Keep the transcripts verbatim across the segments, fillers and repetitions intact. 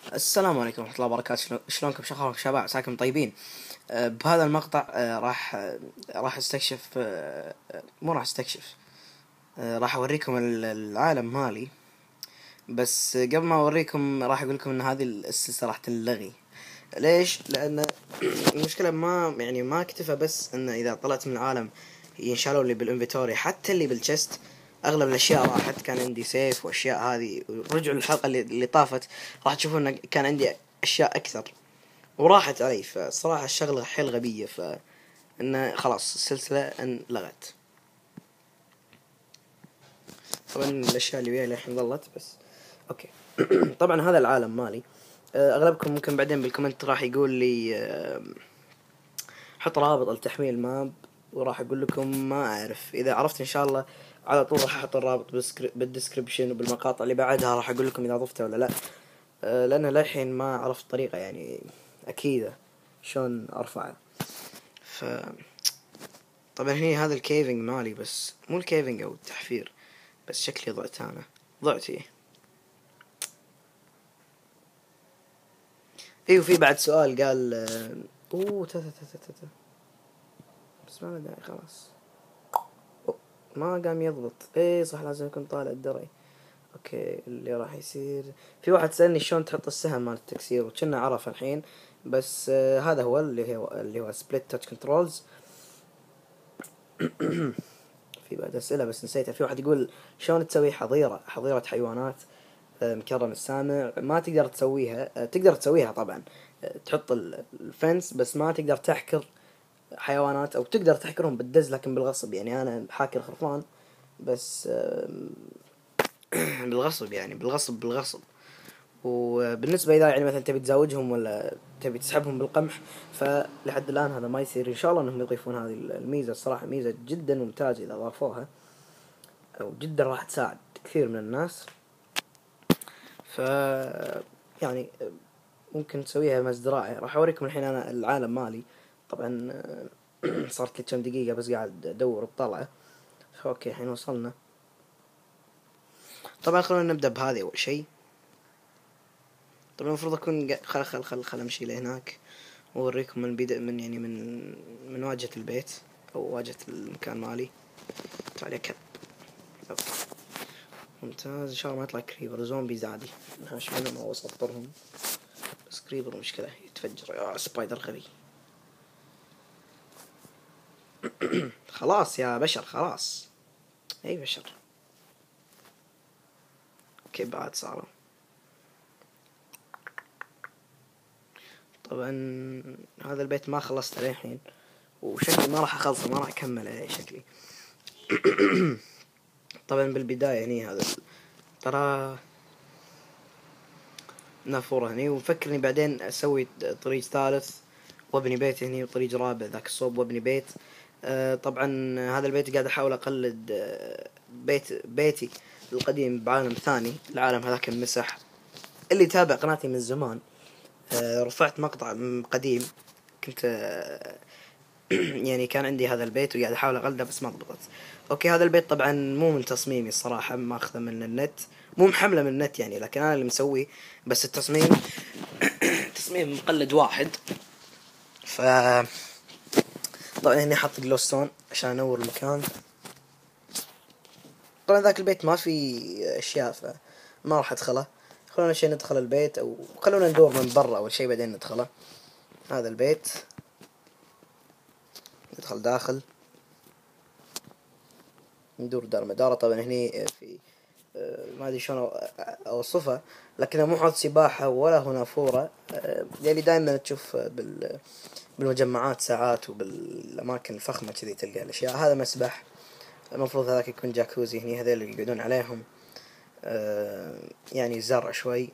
السلام عليكم ورحمة الله وبركاته. شلو- شلونكم شخباركم شباب؟ عساكم طيبين. أه بهذا المقطع أه راح أه راح استكشف أه آه، مو راح استكشف أه راح اوريكم ال- العالم مالي. بس قبل ما اوريكم راح اقول لكم ان هذه السلسلة راح تنلغي. ليش؟ لان المشكلة ما يعني ما اكتفى بس ان اذا طلعت من العالم ينشالوا اللي بالانفيتوري، حتى اللي بالشست اغلب الاشياء راحت. كان عندي سيف واشياء هذه، رجعوا للحلقة اللي, اللي طافت راح تشوفون ان كان عندي اشياء اكثر وراحت علي. فصراحة الشغلة حيل غبية، فإنه خلاص السلسلة انلغت. طبعا الأشياء اللي وياي للحين ظلت بس. أوكي. طبعا هذا العالم مالي. آه، أغلبكم ممكن بعدين بالكومنت راح يقول لي آه، حط رابط لتحميل ماب، وراح أقول لكم ما أعرف. إذا عرفت إن شاء الله على طول راح أحط الرابط بالديسكريبشن، وبالمقاطع اللي بعدها راح أقول لكم إذا ضفته ولا لا. آه، لأن للحين ما عرفت طريقة يعني أكيدة شلون أرفعه. ف طبعا هني هذا الكيفنج مالي، بس مو الكيفنج او التحفير، بس شكلي ضعت. انا ضعتي. اي وفي بعد سؤال قال آه، اوه تا تا تا تا تا. بس ما له داعي خلاص. أوه. ما قام يضبط. اي صح، لازم يكون طالع الدري. اوكي اللي راح يصير، في واحد سألني شلون تحط السهم مال التكسير، وكنا عرف الحين. بس آه هذا هو اللي هو اللي هو سبليت تاتش كنترولز. في بعد اسئله بس نسيتها. في واحد يقول شلون تسوي حظيره حظيره حيوانات آه، مكرم السامع. ما تقدر تسويها. آه، تقدر تسويها طبعا. آه، تحط ال- الفنس، بس ما تقدر تحكر حيوانات، او تقدر تحكرهم بالدز لكن بالغصب. يعني انا حاكر خرفان بس آه، بالغصب، يعني بالغصب بالغصب. وبالنسبة إذا يعني مثلا تبي تزوجهم ولا تبي تسحبهم بالقمح، فلحد الآن هذا ما يصير. إن شاء الله إنهم يضيفون هذه الميزة. الصراحة ميزة جدا ممتازة إذا أضافوها، أو جدا راح تساعد كثير من الناس. ف يعني ممكن تسويها مزرعة. راح أوريكم الحين أنا العالم مالي. طبعا صارت لي كم دقيقة بس قاعد أدور بطلعه. أوكي الحين وصلنا. طبعا خلونا نبدأ بهذه أول شيء. طبعا المفروض أكون قا- خل خل خل خل أمشي لهناك وأوريكم من بدء من يعني من من واجهة البيت أو واجهة المكان مالي. تعال يا كلب. أوكي. ممتاز. إن شاء الله ما يطلع كريبر زومبيز عادي، نحاش منهم أو أسطرهم. بس كريبر مشكلة يتفجر. يا سبايدر غبي. خلاص يا بشر خلاص. أي بشر. اوكي بعد صاروا. طبعا هذا البيت ما خلصت للحين، وشكلي ما راح اخلصه، ما راح اكمله شكلي. طبعا بالبداية هني هذا ترى نافورة هني، وفكرني بعدين اسوي طريق ثالث وابني بيت هني، وطريق رابع ذاك الصوب وابني بيت. آه طبعا هذا البيت قاعد احاول اقلد آه بيت بيتي القديم بعالم ثاني. العالم هذاك المسح. اللي تابع قناتي من زمان آه رفعت مقطع قديم. كنت آه يعني كان عندي هذا البيت وقاعد احاول اقلده بس ما ضبطت. اوكي هذا البيت طبعا مو من تصميمي الصراحة، ماخذه من النت، مو محمله من النت يعني، لكن انا اللي مسويه. بس التصميم تصميم مقلد واحد. ف طبعا هني حط جلوستون عشان انور المكان. طبعا ذاك البيت ما في اشياء فما راح ادخله. خلونا شيء ندخل البيت، او خلونا ندور من برا اول شيء بعدين ندخله. هذا البيت ندخل داخل ندور دار مدارة. طبعا هني في ما ادري شلون اوصفها، لكنها مو حوض سباحة ولا هنا فورة يعني دائما تشوف بال بالمجمعات ساعات وبالاماكن الفخمة كذي تلقى الاشياء. هذا مسبح، المفروض هذاك يكون جاكوزي. هني هذول اللي يقعدون عليهم يعني زرع شوي.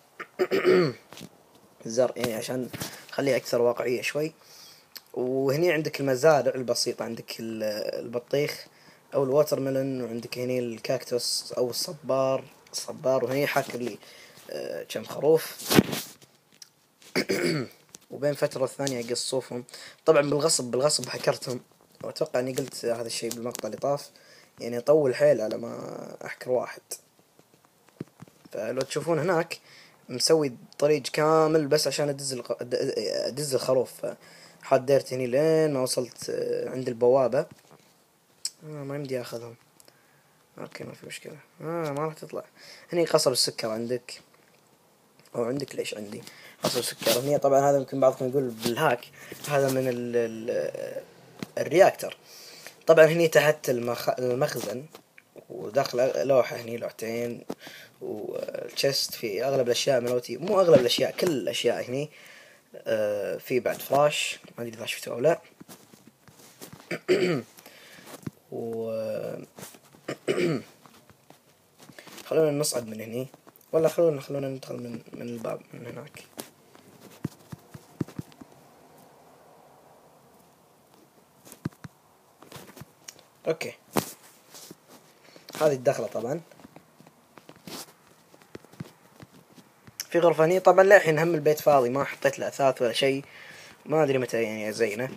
زرع يعني عشان خليه اكثر واقعية شوي. وهني عندك المزارع البسيطة، عندك البطيخ او الواتر ميلون، وعندك هني الكاكتوس او الصبار الصبار وهني حاكر لي آه كم خروف. وبين فترة الثانية اقص صوفهم. طبعا بالغصب بالغصب حكرتهم، واتوقع اني قلت هذا الشيء بالمقطع اللي طاف. يعني اطول حيل على ما احكر واحد. فلو تشوفون هناك مسوي طريق كامل بس عشان ادز الق... ادز الخروف. حاط ديرت هني لين ما وصلت عند البوابة. آه ما يمدي اخذهم. اوكي ما في مشكلة. اه ما راح تطلع. هني قصب السكر عندك، او عندك ليش عندي قصب السكر هني. طبعا هذا يمكن بعضكم يقول بالهاك، هذا من ال ال الرياكتر. طبعا هني تحت المخ... المخزن، وداخل لوحة هني لوحتين، والشست في اغلب الاشياء ملوتي، مو اغلب الاشياء كل الاشياء هني. آه في بعد فلاش ما ادري اذا شفتوه او لا. و خلونا نصعد من هني، ولا خلونا خلونا ندخل من من الباب من هناك. اوكي هذه الدخلة. طبعا في غرفة هني. طبعا للحين هم البيت فاضي، ما حطيت له اثاث ولا شيء، ما ادري متى يعني ازينه.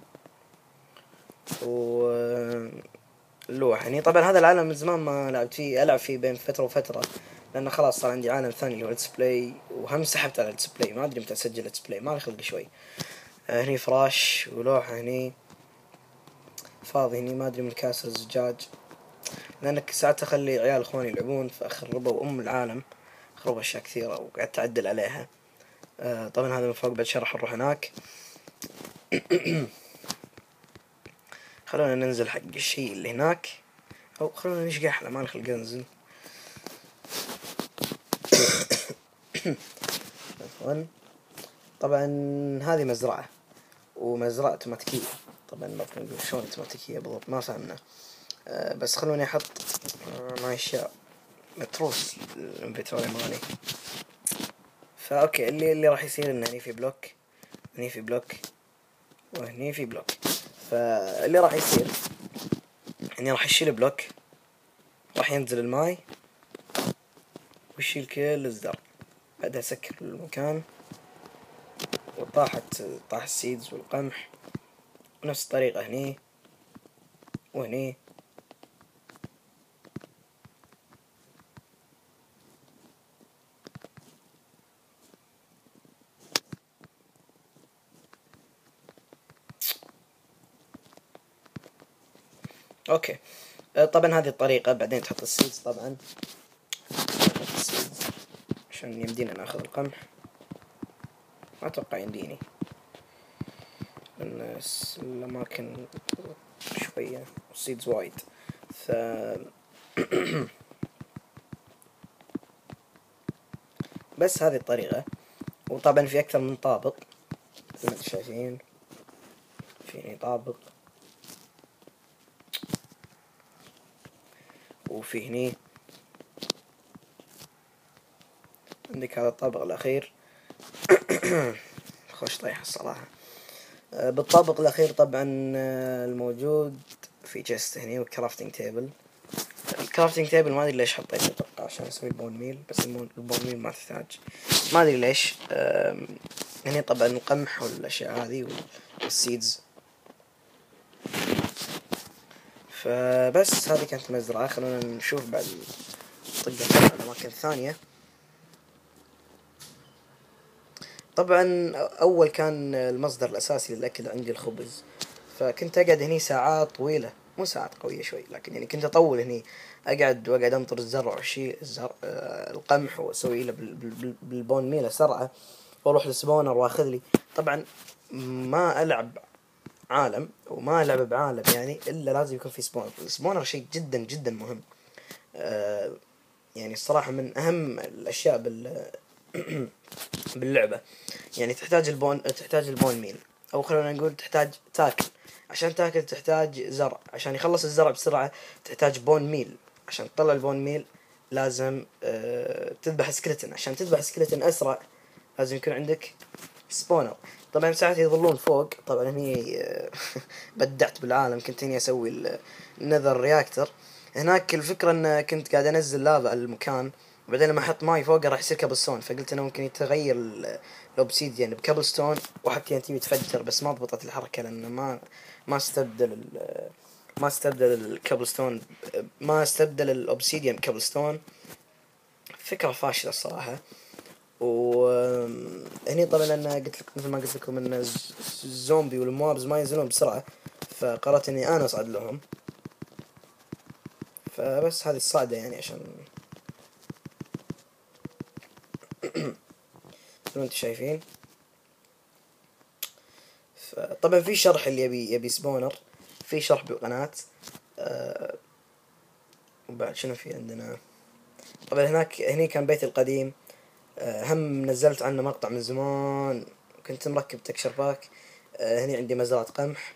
و اللوحة هني. طبعا هذا العالم من زمان ما لعبت فيه، العب فيه بين فترة وفترة، لانه خلاص صار عندي عالم ثاني اللي هو ليتس بلاي، وهم سحبت على ليتس بلاي، ما ادري متى اسجل ليتس بلاي، ما لي خلق شوي. آه هني فراش ولوحة هني فاضي هني، ما ادري من كاسر الزجاج، لانك ساعات اخلي عيال اخواني يلعبون فاخربوا ام العالم، خربوا اشياء كثيرة وقعدت اعدل عليها. آه طبعا هذا من فوق بعد شرح نروح هناك. خلونا ننزل حق الشيء اللي هناك، او خلونا نشقح له، ما نخلق ننزل. طبعا هذه مزرعة، ومزرعة اوتوماتيكية. طبعا ما نقول شلون اوتوماتيكية بالضبط ما فهمنا. أه بس خلوني احط أه ما اشياء متروس الانفنتوري مالي. فاوكي اللي اللي راح يصير ان هني في بلوك، هني في بلوك، وهني في بلوك. فاللي راح يصير اني راح اشيل بلوك، راح ينزل الماي ويشيل كل الزرع، بعدها اسكر المكان، وطاحت طاح السيدز والقمح، ونفس الطريقة هني وهني. اوكي طبعا هذه الطريقة. بعدين تحط السيدز، طبعا تحط السيدز عشان يمدينا ناخذ القمح. ما اتوقع يمديني لان الاماكن شوية السيدز وايد. ف بس هذه الطريقة. وطبعا في اكثر من طابق مثل ما انتم شايفين، في طابق وفي هني عندك هذا الطابق الاخير. خوش طيح الصراحة. بالطابق الاخير طبعا الموجود في جست هني وكرافتنج تيبل. الكرافتنج تيبل ما ادري ليش حطيته، اتوقع عشان اسوي البون ميل، بس البون ميل ما تحتاج، ما ادري ليش. هني طبعا القمح والاشياء هذه والسيدز. فبس هذه كانت مزرعة. خلونا نشوف بعد طقة على الاماكن الثانية. طبعا اول كان المصدر الاساسي للاكل عندي الخبز، فكنت اقعد هني ساعات طويلة، مو ساعات قوية شوي لكن يعني كنت اطول هني، اقعد واقعد انطر الزرع وشيء الزرع آه القمح واسوي له بالبون ميل اسرعه، واروح للسبونر واخذ لي. طبعا ما العب عالم وما العب بعالم يعني الا لازم يكون في سبونر. السبونر شيء جدا جدا مهم. آه يعني الصراحة من اهم الاشياء بال باللعبة. يعني تحتاج البون تحتاج البون ميل، او خلونا نقول تحتاج تاكل. عشان تاكل تحتاج زرع، عشان يخلص الزرع بسرعة تحتاج بون ميل، عشان تطلع البون ميل لازم أه تذبح سكلتن، عشان تذبح سكلتن اسرع لازم يكون عندك سبونر. طبعا ساعات يظلون فوق. طبعا هني أه بدعت بالعالم، كنت هني اسوي النذر رياكتر. هناك الفكرة ان كنت قاعد انزل لافا على المكان، وبعدين لما احط ماي فوقه راح يصير كابلستون، فقلت انه ممكن يتغير الاوبسيديان بكابلستون وحق تي ان تي يتفجر، بس ما ضبطت الحركة لانه ما ما استبدل ما استبدل الكابلستون ما استبدل الاوبسيديان بكابلستون. فكرة فاشلة الصراحة. وهني طبعا انا قلت لك مثل ما قلت لكم ان الزومبي والموابز ما ينزلون بسرعة، فقررت اني انا اصعد لهم. فبس هذه الصعدة يعني عشان زي ما انتم شايفين. طبعا في شرح اللي يبي يبي سبونر، في شرح بالقناة. أه وبعد شنو في عندنا؟ طبعا هناك هني كان بيتي القديم. أه هم نزلت عنه مقطع من زمان، كنت مركب تكشر باك. أه هني عندي مزرعة قمح.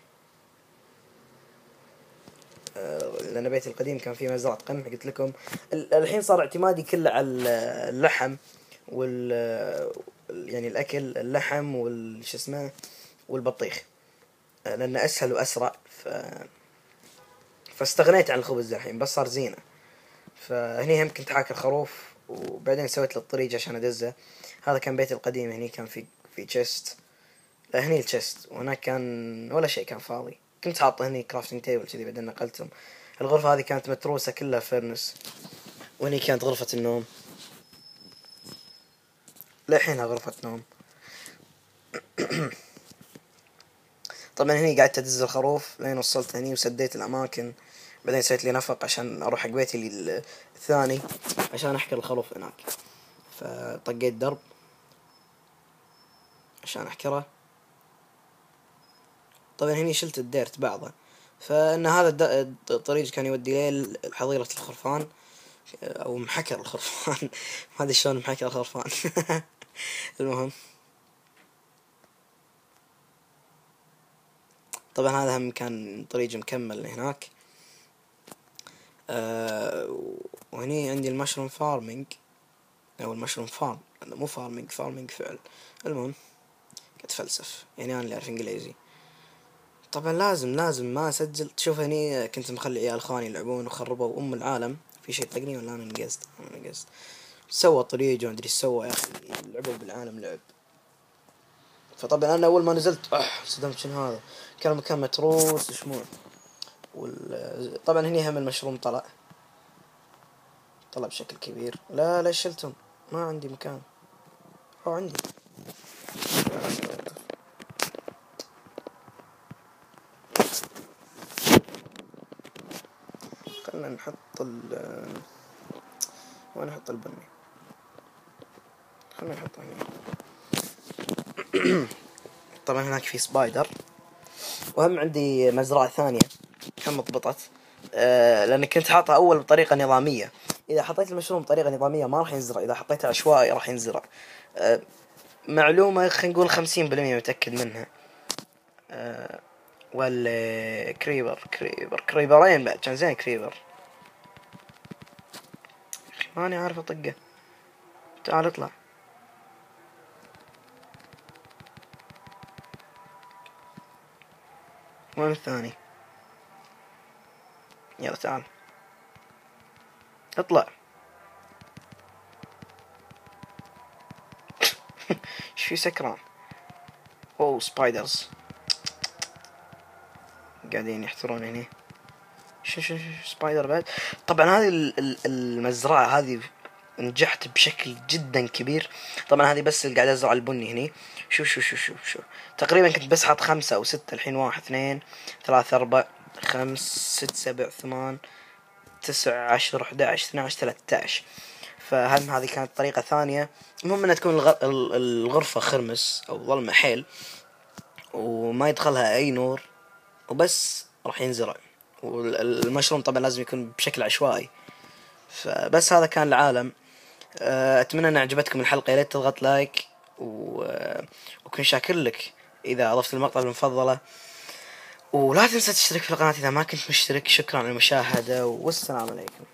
أه لأن بيتي القديم كان فيه مزرعة قمح قلت لكم. الحين صار اعتمادي كله على اللحم وال يعني الأكل، اللحم والش اسمه والبطيخ، لأنه أسهل وأسرع. ف... فاستغنيت عن الخبز الحين، بس صار زينة. فهني هم كنت حاكل خروف، وبعدين سويت له الطريق عشان أدزه. هذا كان بيتي القديم. هني كان في في تشست، لا هني التشست، وهناك كان ولا شيء، كان فاضي. كنت حاطه هني كرافتنج تيبل كذي، بعدين نقلتهم. الغرفة هذه كانت متروسة كلها فرنس، وهني كانت غرفة النوم. للحينها غرفة نوم. طبعا هني قعدت أدز الخروف لين وصلت هني وسديت الأماكن. بعدين سويت لي نفق عشان أروح حق بيتي اللي الثاني عشان أحكر الخروف هناك. فطقيت درب عشان أحكره. طبعا هني شلت الديرت بعضه، فإن هذا الطريق كان يودي لي حظيرة الخرفان أو محكر الخرفان. ما أدري شلون محكر الخرفان. المهم، طبعا هذا هم كان طريق مكمل هناك. أه وهني عندي المشروم فارمينج او المشروم فارم، مو فارمينج، فارمينج فعل. المهم كنت فلسف يعني، انا اللي اعرف انجليزي. طبعا لازم لازم ما اسجل. تشوف هني كنت مخلي عيال خاني يلعبون وخربوا ام العالم. في شيء طقني ولا انا نقزت؟ انا نقزت. سوى طريق وما ادري سوى، يا اخي لعبوا بالعالم لعب. فطبعا انا اول ما نزلت اح صدمت، شنو هذا؟ كان المكان متروس شموع. وال... طبعا هني هم المشروم طلع طلع بشكل كبير. لا لا شلتهم، ما عندي مكان. او عندي. خلنا نحط ال وين نحط البني؟ خلنا نحطه هنا. طبعا هناك في سبايدر. وهم عندي مزرعة ثانية هم ضبطت. أه لأن كنت حاطها أول بطريقة نظامية. إذا حطيت المشروم بطريقة نظامية ما راح ينزرع، إذا حطيته عشوائي راح ينزرع. أه معلومة خلينا نقول خمسين بالمية متأكد منها. أه والكريبر كريبر كريبرين بعد كان زين كريبر. ماني عارف أطقه. تعال اطلع. وين الثاني؟ يلا تعال اطلع. ايش في سكران؟ اوه سبايدرز قاعدين يحترون هنا. شو شو شو سبايدر بعد. طبعا هذه المزرعة هذه نجحت بشكل جدا كبير. طبعا هذه بس اللي قاعد ازرع البني هني. شوف شوف شوف شوف شوف تقريبا كنت بس حاط خمسة او ستة. الحين واحد اثنين ثلاثة اربع خمس ست سبع ثمان تسع عشر احد عشر اثنى عشر ثلاثة عشر. فهم هذه كانت طريقة ثانية. المهم انها تكون الغرفة خرمس او ظلمة حيل، وما يدخلها اي نور، وبس راح ينزرع. والمشروم طبعا لازم يكون بشكل عشوائي. فبس هذا كان العالم. اتمنى ان عجبتكم الحلقة. يا ريت تضغط لايك و... وكن شاكر لك اذا اضفت المقطع المفضلة، ولا تنسى تشترك في القناة اذا ما كنت مشترك. شكرا على المشاهدة والسلام عليكم.